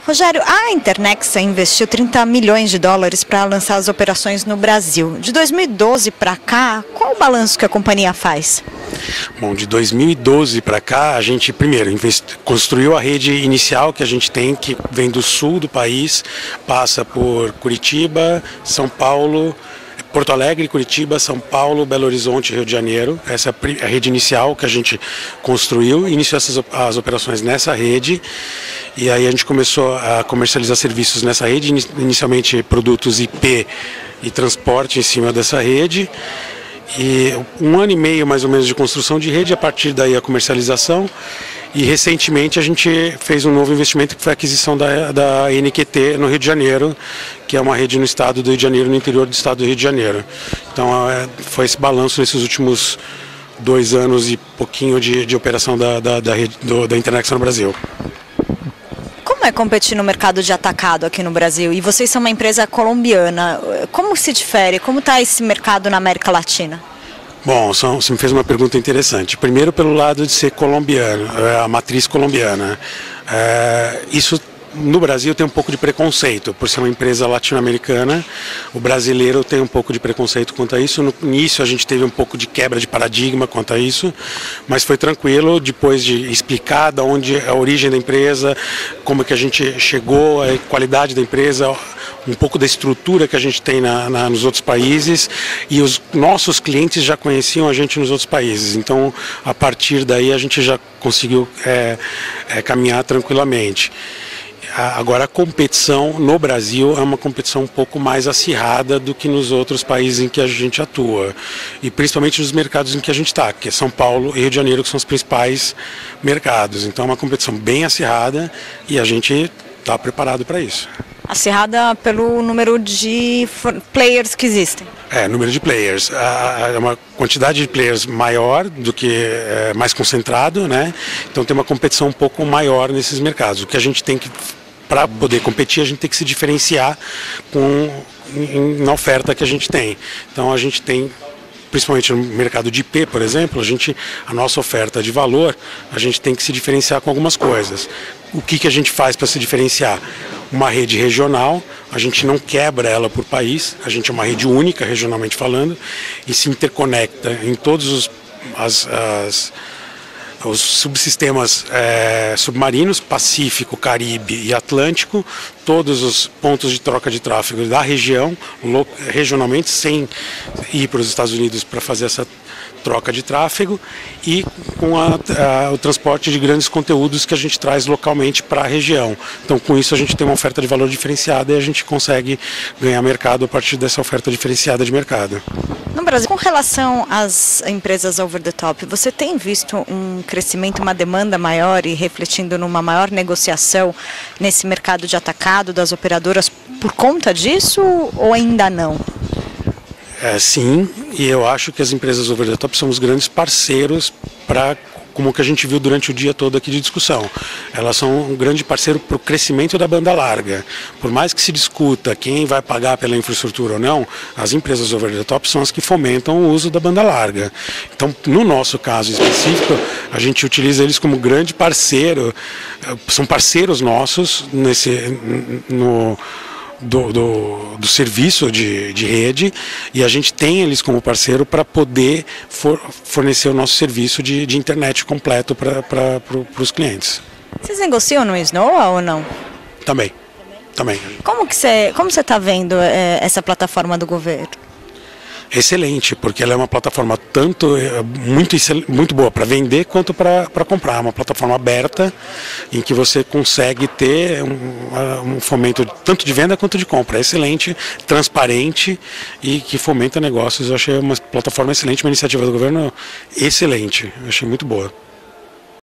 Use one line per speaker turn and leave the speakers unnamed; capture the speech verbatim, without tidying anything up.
Rogério, a Internexa investiu trinta milhões de dólares para lançar as operações no Brasil. De dois mil e doze para cá, qual o balanço que a companhia faz?
Bom, de dois mil e doze para cá, a gente primeiro invest... construiu a rede inicial que a gente tem, que vem do sul do país, passa por Curitiba, São Paulo, Porto Alegre, Curitiba, São Paulo, Belo Horizonte, Rio de Janeiro. Essa é a rede inicial que a gente construiu, iniciou essas, as operações nessa rede, e aí a gente começou a comercializar serviços nessa rede, inicialmente produtos I P e transporte em cima dessa rede, e um ano e meio mais ou menos de construção de rede, a partir daí a comercialização. E recentemente a gente fez um novo investimento, que foi a aquisição da, da N Q T no Rio de Janeiro, que é uma rede no estado do Rio de Janeiro, no interior do estado do Rio de Janeiro. Então é, foi esse balanço nesses últimos dois anos e pouquinho de, de operação da, da, da, rede, do, da Internexa no Brasil.
Como é competir no mercado de atacado aqui no Brasil? E vocês são uma empresa colombiana. Como se difere? Como está esse mercado na América Latina?
Bom, você me fez uma pergunta interessante. Primeiro, pelo lado de ser colombiano, a matriz colombiana. É, isso no Brasil tem um pouco de preconceito, por ser uma empresa latino-americana. O brasileiro tem um pouco de preconceito quanto a isso. No início a gente teve um pouco de quebra de paradigma quanto a isso, mas foi tranquilo depois de explicar de onde é a origem da empresa, como é que a gente chegou, a qualidade da empresa, um pouco da estrutura que a gente tem na, na, nos outros países, e os nossos clientes já conheciam a gente nos outros países. Então, a partir daí a gente já conseguiu é, é, caminhar tranquilamente. Agora, a competição no Brasil é uma competição um pouco mais acirrada do que nos outros países em que a gente atua, e principalmente nos mercados em que a gente está, que é São Paulo e Rio de Janeiro, que são os principais mercados. Então é uma competição bem acirrada e a gente está preparado para isso.
Acirrada pelo número de players que existem.
É, número de players. É uma quantidade de players maior do que é, mais concentrado, né? Então tem uma competição um pouco maior nesses mercados. O que a gente tem que, para poder competir, a gente tem que se diferenciar com, em, na oferta que a gente tem. Então a gente tem, principalmente no mercado de I P, por exemplo, a, gente, a nossa oferta de valor, a gente tem que se diferenciar com algumas coisas. O que, que a gente faz para se diferenciar? Uma rede regional, a gente não quebra ela por país, a gente é uma rede única, regionalmente falando, e se interconecta em todos os, as, as, os subsistemas é, submarinos, Pacífico, Caribe e Atlântico, todos os pontos de troca de tráfego da região, regionalmente, sem ir para os Estados Unidos para fazer essa troca de tráfego, e com a, a, o transporte de grandes conteúdos que a gente traz localmente para a região. Então, com isso, a gente tem uma oferta de valor diferenciada e a gente consegue ganhar mercado a partir dessa oferta diferenciada de mercado.
No Brasil, com relação às empresas over the top, você tem visto um crescimento, uma demanda maior e refletindo numa maior negociação nesse mercado de atacado das operadoras por conta disso, ou ainda não?
É, sim, e eu acho que as empresas over the top são os grandes parceiros para, como que a gente viu durante o dia todo aqui de discussão. Elas são um grande parceiro para o crescimento da banda larga. Por mais que se discuta quem vai pagar pela infraestrutura ou não, as empresas over the top são as que fomentam o uso da banda larga. Então, no nosso caso específico, a gente utiliza eles como grande parceiro, são parceiros nossos nesse, no... Do, do, do serviço de, de rede, e a gente tem eles como parceiro para poder for, fornecer o nosso serviço de, de internet completo para pro, os clientes.
Vocês negociam no Snoa ou não?
Também, também.
Como que você como você está vendo é, essa plataforma do governo?
Excelente, porque ela é uma plataforma tanto muito, muito boa para vender quanto para comprar. É uma plataforma aberta em que você consegue ter um, um fomento tanto de venda quanto de compra. É excelente, transparente e que fomenta negócios. Eu achei uma plataforma excelente, uma iniciativa do governo excelente. Eu achei muito boa.